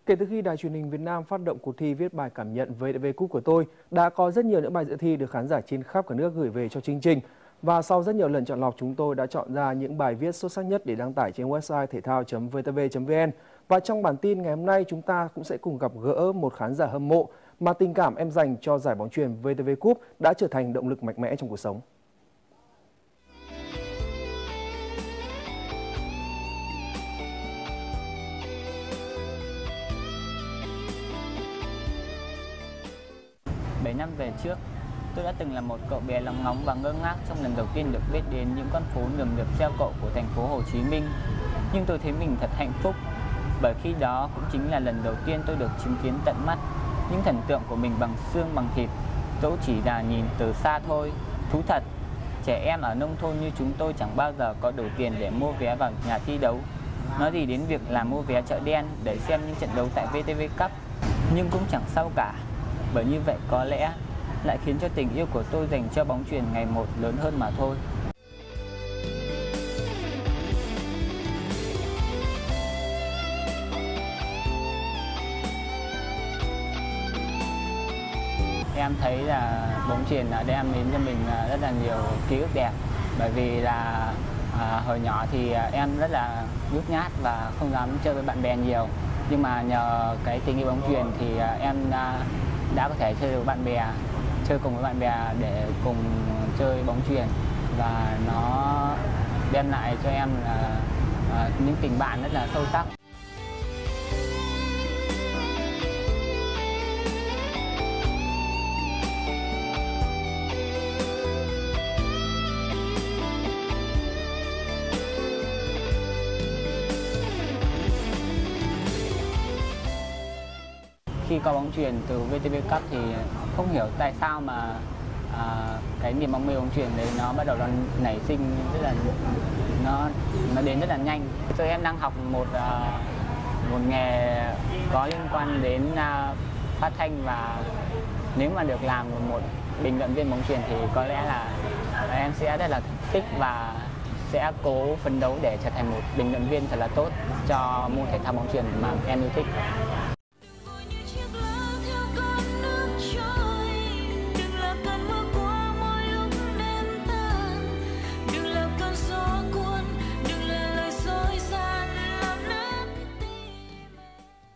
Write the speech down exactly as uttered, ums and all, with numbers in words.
Kể từ khi Đài Truyền hình Việt Nam phát động cuộc thi viết bài cảm nhận vê tê vê Cup của tôi, đã có rất nhiều những bài dự thi được khán giả trên khắp cả nước gửi về cho chương trình. Và sau rất nhiều lần chọn lọc, chúng tôi đã chọn ra những bài viết xuất sắc nhất để đăng tải trên website thể thao chấm vê tê vê chấm vê en. Và trong bản tin ngày hôm nay, chúng ta cũng sẽ cùng gặp gỡ một khán giả hâm mộ mà tình cảm em dành cho giải bóng chuyền vê tê vê Cup đã trở thành động lực mạnh mẽ trong cuộc sống. bảy năm về trước, tôi đã từng là một cậu bé lóng ngóng và ngơ ngác trong lần đầu tiên được biết đến những con phố nườm nượp treo cộ của thành phố Hồ Chí Minh. Nhưng tôi thấy mình thật hạnh phúc, bởi khi đó cũng chính là lần đầu tiên tôi được chứng kiến tận mắt những thần tượng của mình bằng xương bằng thịt. Dẫu chỉ là nhìn từ xa thôi. Thú thật, trẻ em ở nông thôn như chúng tôi chẳng bao giờ có đủ tiền để mua vé vào nhà thi đấu. Nói gì đến việc là mua vé chợ đen để xem những trận đấu tại vê tê vê Cup. Nhưng cũng chẳng sao cả, bởi như vậy có lẽ lại khiến cho tình yêu của tôi dành cho bóng chuyền ngày một lớn hơn mà thôi. Em thấy là bóng chuyền đã đem đến cho mình rất là nhiều ký ức đẹp, bởi vì là à, hồi nhỏ thì em rất là nhút nhát và không dám chơi với bạn bè nhiều. Nhưng mà nhờ cái tình yêu bóng chuyền thì em đã, đã có thể chơi với bạn bè, chơi cùng với bạn bè để cùng chơi bóng chuyền, và nó đem lại cho em là à, những tình bạn rất là sâu sắc. Khi có bóng chuyền từ vê tê vê Cup thì không hiểu tại sao mà à, cái niềm đam mê bóng chuyền đấy nó bắt đầu nảy sinh rất là nó nó đến rất là nhanh. Tôi em đang học một à, một nghề có liên quan đến à, phát thanh, và nếu mà được làm một bình luận viên bóng chuyền thì có lẽ là em sẽ rất là thích và sẽ cố phấn đấu để trở thành một bình luận viên thật là tốt cho môn thể thao bóng chuyền mà em yêu thích.